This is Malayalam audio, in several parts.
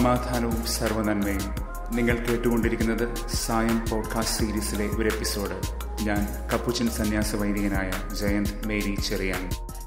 സമാധാനവും സർവ്വനന്മയും. നിങ്ങൾ കേട്ടുകൊണ്ടിരിക്കുന്നത് സായം പോഡ്കാസ്റ്റ് സീരീസിലെ ഒരു എപ്പിസോഡ്. ഞാൻ കപ്പുച്ചൻ സന്യാസ വൈദികനായ ജയന്ത് മേരി ചെറിയാൻ.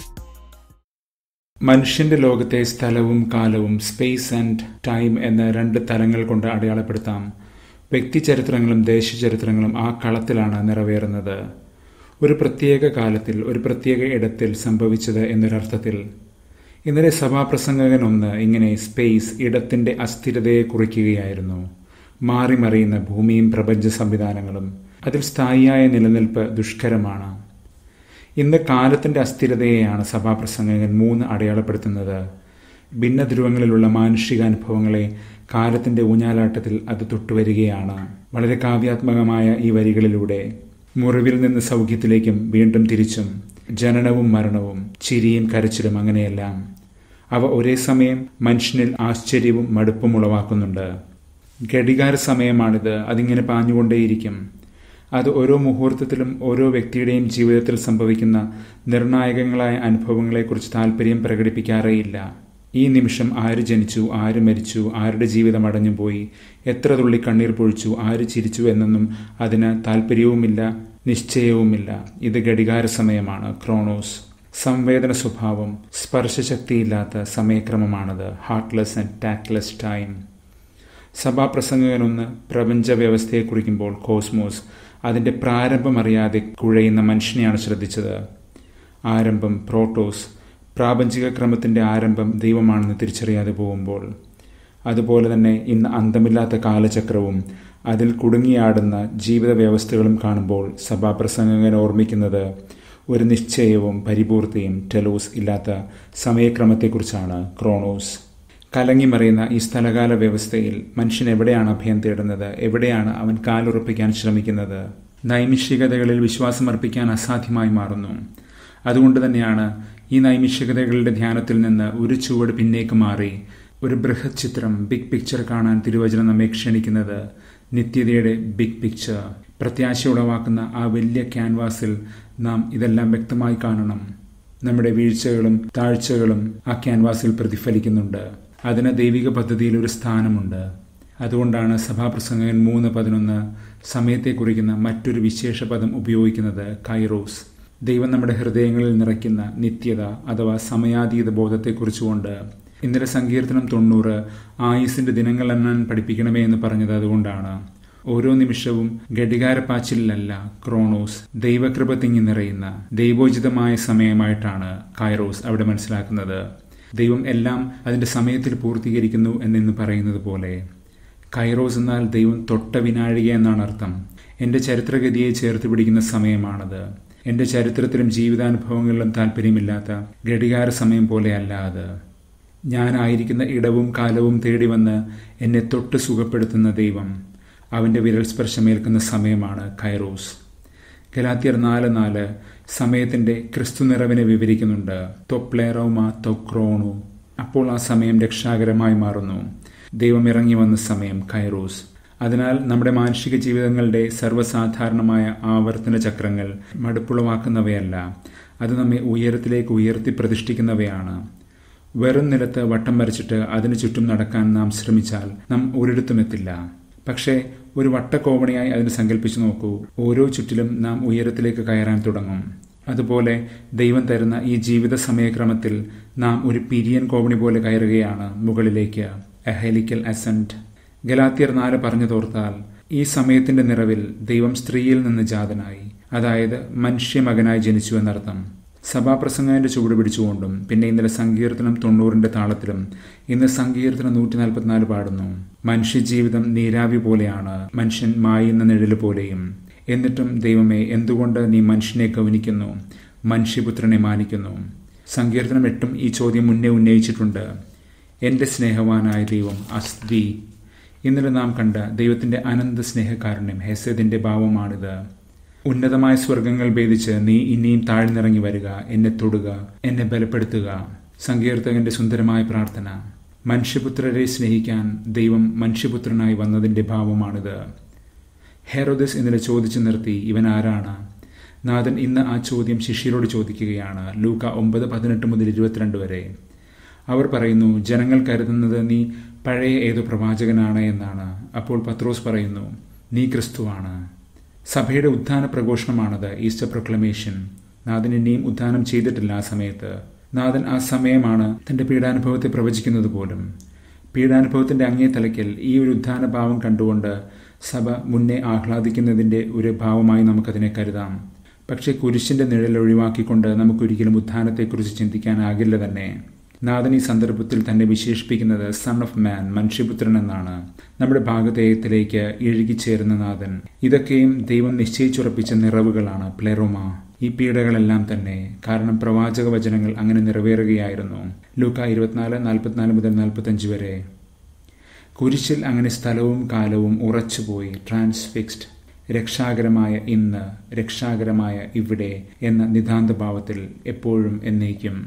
മനുഷ്യന്റെ ലോകത്തെ സ്ഥലവും കാലവും, സ്പേസ് ആൻഡ് ടൈം എന്ന രണ്ട് തലങ്ങൾ കൊണ്ട് അടയാളപ്പെടുത്താം. വ്യക്തിചരിത്രങ്ങളും ദേശചരിത്രങ്ങളും ആ കളത്തിലാണ് നിറവേറുന്നത്. ഒരു പ്രത്യേക കാലത്തിൽ, ഒരു പ്രത്യേക ഇടത്തിൽ സംഭവിച്ചത് എന്നൊരർത്ഥത്തിൽ. ഇന്നലെ സഭാപ്രസംഗകൻ 1 ഇങ്ങനെ സ്പേസ്, ഇടത്തിന്റെ അസ്ഥിരതയെ കുറിക്കുകയായിരുന്നു. മാറിമറിയുന്ന ഭൂമിയും പ്രപഞ്ച സംവിധാനങ്ങളും, അതിൽ സ്ഥായിയായ നിലനിൽപ്പ് ദുഷ്കരമാണ്. ഇന്ന് കാലത്തിന്റെ അസ്ഥിരതയെയാണ് സഭാപ്രസംഗകൻ 3 അടയാളപ്പെടുത്തുന്നത്. ഭിന്ന ധ്രുവങ്ങളിലുള്ള മാനുഷികാനുഭവങ്ങളെ കാലത്തിന്റെ ഊഞ്ഞാലാട്ടത്തിൽ അത് തൊട്ടുവരികയാണ്. വളരെ കാവ്യാത്മകമായ ഈ വരികളിലൂടെ മുറിവിൽ നിന്ന് സൗഖ്യത്തിലേക്കും വീണ്ടും തിരിച്ചും, ജനനവും മരണവും, ചിരിയും കരച്ചിലും, അങ്ങനെയെല്ലാം അവ ഒരേ സമയം മനുഷ്യനിൽ ആശ്ചര്യവും മടുപ്പും ഉളവാക്കുന്നുണ്ട്. ഘടികാര സമയമാണിത്. അതിങ്ങനെ പാഞ്ഞുകൊണ്ടേയിരിക്കും. അത് ഓരോ മുഹൂർത്തത്തിലും ഓരോ വ്യക്തിയുടെയും ജീവിതത്തിൽ സംഭവിക്കുന്ന നിർണായകങ്ങളായ അനുഭവങ്ങളെക്കുറിച്ച് താല്പര്യം പ്രകടിപ്പിക്കാറേയില്ല. ഈ നിമിഷം ആര് ജനിച്ചു, ആര് മരിച്ചു, ആരുടെ ജീവിതം അടഞ്ഞുപോയി, എത്ര തുള്ളി കണ്ണീർ പൊഴിച്ചു, ആര് ചിരിച്ചു എന്നൊന്നും അതിന് താല്പര്യവുമില്ല, നിശ്ചയവുമില്ല. ഇത് ഘടികാര സമയമാണ്, ക്രോണോസ്. സംവേദന സ്വഭാവം, സ്പർശശക്തിയില്ലാത്ത സമയക്രമമാണത്, ഹാർട്ട്ലെസ് ആൻഡ് ടാക്ട്ലെസ് ടൈം. സഭാപ്രസംഗകൻ 1 പ്രപഞ്ച വ്യവസ്ഥയെ കുറിക്കുമ്പോൾ കോസ്മോസ്, അതിൻ്റെ പ്രാരംഭമറിയാതെ കുഴയുന്ന മനുഷ്യനെയാണ് ശ്രദ്ധിച്ചത്. ആരംഭം, പ്രോട്ടോസ്, പ്രാപഞ്ചിക ക്രമത്തിൻ്റെ ആരംഭം ദൈവമാണെന്ന് തിരിച്ചറിയാതെ പോകുമ്പോൾ. അതുപോലെ തന്നെ ഇന്ന് അന്തമില്ലാത്ത കാലചക്രവും അതിൽ കുടുങ്ങിയാടുന്ന ജീവിത വ്യവസ്ഥകളും കാണുമ്പോൾ സഭാപ്രസംഗകൻ ഓർമ്മിക്കുന്നത് ഒരു നിശ്ചയവും പരിപൂർത്തിയും, ടെലോസ് ഇല്ലാത്ത സമയക്രമത്തെക്കുറിച്ചാണ്, ക്രോണോസ്. കലങ്ങിമറിയുന്ന ഈ സ്ഥലകാല വ്യവസ്ഥയിൽ മനുഷ്യൻ എവിടെയാണ് അഭയം തേടുന്നത്? എവിടെയാണ് അവൻ കാലുറപ്പിക്കാൻ ശ്രമിക്കുന്നത്? നൈമിഷികതകളിൽ വിശ്വാസമർപ്പിക്കാൻ അസാധ്യമായി മാറുന്നു. അതുകൊണ്ട് തന്നെയാണ് ഈ നൈമിഷികതകളുടെ ധ്യാനത്തിൽ നിന്ന് ഒരു ചുവട് പിന്നേക്ക് മാറി ഒരു ബൃഹത് ചിത്രം, ബിഗ് പിക്ചർ കാണാൻ തിരുവചനം നമ്മെ ക്ഷണിക്കുന്നത്. നിത്യതയുടെ ബിഗ് പിക്ചർ, പ്രത്യാശ ഉളവാക്കുന്ന ആ വലിയ ക്യാൻവാസിൽ നാം ഇതെല്ലാം വ്യക്തമായി കാണണം. നമ്മുടെ വീഴ്ചകളും താഴ്ചകളും ആ ക്യാൻവാസിൽ പ്രതിഫലിക്കുന്നുണ്ട്. അതിന് ദൈവിക പദ്ധതിയിൽ ഒരു സ്ഥാനമുണ്ട്. അതുകൊണ്ടാണ് സഭാപ്രസംഗകൻ 3:11 സമയത്തെ കുറിക്കുന്ന മറ്റൊരു വിശേഷ പദം ഉപയോഗിക്കുന്നത്, കൈറോസ്. ദൈവം നമ്മുടെ ഹൃദയങ്ങളിൽ നിറയ്ക്കുന്ന നിത്യത അഥവാ സമയാതീത ബോധത്തെക്കുറിച്ചുകൊണ്ട്. ഇന്നലെ സങ്കീർത്തനം 90 ആയുസിന്റെ ദിനങ്ങൾ എണ്ണാൻ പഠിപ്പിക്കണമേ എന്ന് പറഞ്ഞത് അതുകൊണ്ടാണ്. ഓരോ നിമിഷവും ഘടികാരപ്പാച്ചിലല്ല, ക്രോണോസ്, ദൈവകൃപ തിങ്ങി നിറയുന്ന ദൈവോചിതമായ സമയമായിട്ടാണ് കൈറോസ് അവിടെ മനസ്സിലാക്കുന്നത്. ദൈവം എല്ലാം അതിന്റെ സമയത്തിൽ പൂർത്തീകരിക്കുന്നു എന്നിന്ന് പറയുന്നത് പോലെ. കൈറോസ് എന്നാൽ ദൈവം തൊട്ട വിനാഴിക എന്നാണ് അർത്ഥം. എൻ്റെ ചരിത്രഗതിയെ ചേർത്ത് പിടിക്കുന്ന സമയമാണത്. എൻ്റെ ചരിത്രത്തിലും ജീവിതാനുഭവങ്ങളിലും താല്പര്യമില്ലാത്ത ഘടികാര സമയം പോലെയല്ല അത്. ഞാനായിരിക്കുന്ന ഇടവും കാലവും തേടി വന്ന് എന്നെ തൊട്ട് സുഖപ്പെടുത്തുന്ന ദൈവം, അവൻ്റെ വിരൽ സ്പർശമേൽക്കുന്ന സമയമാണ് കൈറോസ്. ഗലാത്യർ 4:4 സമയത്തിൻ്റെ ക്രിസ്തു നിറവിനെ വിവരിക്കുന്നുണ്ട്. തൊപ്ലേറോമ തൊക്രോണു. അപ്പോൾ ആ സമയം രക്ഷാകരമായി മാറുന്നു. ദൈവം ഇറങ്ങി വന്ന സമയം, കൈറോസ്. അതിനാൽ നമ്മുടെ മാനുഷിക ജീവിതങ്ങളുടെ സർവ്വസാധാരണമായ ആവർത്തന ചക്രങ്ങൾ മടുപ്പുളവാക്കുന്നവയല്ല. അത് നമ്മെ ഉയരത്തിലേക്ക് ഉയർത്തി പ്രതിഷ്ഠിക്കുന്നവയാണ്. വെറും നിലത്ത് വട്ടം വരച്ചിട്ട് അതിനു ചുറ്റും നടക്കാൻ നാം ശ്രമിച്ചാൽ നാം ഒരിടത്തുമെത്തില്ല. പക്ഷേ ഒരു വട്ടക്കോവണിയായി അതിന് സങ്കല്പിച്ചു നോക്കൂ. ഓരോ ചുറ്റിലും നാം ഉയരത്തിലേക്ക് കയറാൻ തുടങ്ങും. അതുപോലെ ദൈവം തരുന്ന ഈ ജീവിത സമയക്രമത്തിൽ നാം ഒരു പിരിയൻ കോവണി പോലെ കയറുകയാണ് മുകളിലേക്ക്, എ ഹെലിക്കൽ അസെന്റ്. ഗലാത്യർ 4 പറഞ്ഞു തോർത്താൽ ഈ സമയത്തിന്റെ നിറവിൽ ദൈവം സ്ത്രീയിൽ നിന്ന് ജാതനായി, അതായത് മനുഷ്യമകനായി ജനിച്ചു എന്നർത്ഥം. സഭാപ്രസംഗന്റെ ചുവട് പിടിച്ചുകൊണ്ടും, പിന്നെ ഇന്നലെ സങ്കീർത്തനം 90 താളത്തിലും, ഇന്ന് സങ്കീർത്തനം 144 പാടുന്നു. മനുഷ്യജീവിതം നീരാവി പോലെയാണ്, മനുഷ്യൻ മായുന്ന നിഴല് പോലെയും. എന്നിട്ടും ദൈവമേ, എന്തുകൊണ്ട് നീ മനുഷ്യനെ ഗൗനിക്കുന്നു, മനുഷ്യപുത്രനെ മാനിക്കുന്നു? സങ്കീർത്തനം 8 ഈ ചോദ്യം മുന്നേ ഉന്നയിച്ചിട്ടുണ്ട്. എൻ്റെ സ്നേഹവാനായ ദൈവം അസ്തി. ഇന്നലെ നാം കണ്ട ദൈവത്തിന്റെ അനന്ത സ്നേഹകാരുണ്യം, ഹെസേദിന്റെ ഭാവമാണിത്. ഉന്നതമായ സ്വർഗങ്ങൾ ഭേദിച്ച് നീ ഇനിയും താഴ്ന്നിറങ്ങി വരിക, എന്നെ തൊടുക, എന്നെ ബലപ്പെടുത്തുക. സങ്കീർത്തകന്റെ സുന്ദരമായ പ്രാർത്ഥന. മനുഷ്യപുത്രരെ സ്നേഹിക്കാൻ ദൈവം മനുഷ്യപുത്രനായി വന്നതിന്റെ ഭാവമാണിത്. ഹെറോദസ് ഇന്നലെ ചോദിച്ചു നിർത്തി, ഇവൻ ആരാണ്? നാഥൻ ഇന്ന് ആ ചോദ്യം ശിഷ്യരോട് ചോദിക്കുകയാണ്. ലൂക്ക 9:18-22 വരെ. അവർ പറയുന്നു, ജനങ്ങൾ കരുതുന്നത് നീ പഴയ ഏതോ പ്രവാചകനാണ് എന്നാണ്. അപ്പോൾ പത്രോസ് പറയുന്നു, നീ ക്രിസ്തുവാണ്. സഭയുടെ ഉത്ഥാന പ്രഘോഷണമാണത്, ഈസ്റ്റർ പ്രൊക്ലമേഷൻ. നാഥൻ ഇനിയും ഉത്ഥാനം ചെയ്തിട്ടില്ല ആ സമയത്ത്. നാഥൻ ആ സമയമാണ് തന്റെ പീഡാനുഭവത്തെ പ്രവചിക്കുന്നത് പോലും. പീഡാനുഭവത്തിന്റെ അങ്ങേ തലയ്ക്കൽ ഈ ഒരു ഉത്ഥാന ഭാവം കണ്ടുകൊണ്ട് സഭ മുന്നേ ആഹ്ലാദിക്കുന്നതിന്റെ ഒരു ഭാവമായി നമുക്കതിനെ കരുതാം. പക്ഷേ കുരിശിന്റെ നിഴൽ ഒഴിവാക്കിക്കൊണ്ട് നമുക്കൊരിക്കലും ഉത്ഥാനത്തെക്കുറിച്ച് ചിന്തിക്കാനാകില്ല തന്നെ. നാഥൻ ഈ സന്ദർഭത്തിൽ തന്നെ വിശേഷിപ്പിക്കുന്നത് സൺ ഓഫ് മാൻ, മനുഷ്യപുത്രൻ എന്നാണ്. നമ്മുടെ ഭാഗധേയത്തിലേക്ക് ഇഴുകിച്ചേരുന്ന നാഥൻ. ഇതൊക്കെയും ദൈവം നിശ്ചയിച്ചുറപ്പിച്ച നിറവുകളാണ്, പ്ലെറോമ. ഈ പീഡകളെല്ലാം തന്നെ. കാരണം പ്രവാചക വചനങ്ങൾ അങ്ങനെ നിറവേറുകയായിരുന്നു. ലൂക്ക 24:44-45 വരെ. കുരിശിൽ അങ്ങനെ സ്ഥലവും കാലവും ഉറച്ചുപോയി, ട്രാൻസ്ഫിക്സ്ഡ്. രക്ഷാകരമായ ഇന്ന്, രക്ഷാകരമായ ഇവിടെ എന്ന നിതാന്തഭാവത്തിൽ എപ്പോഴും എന്നേക്കും.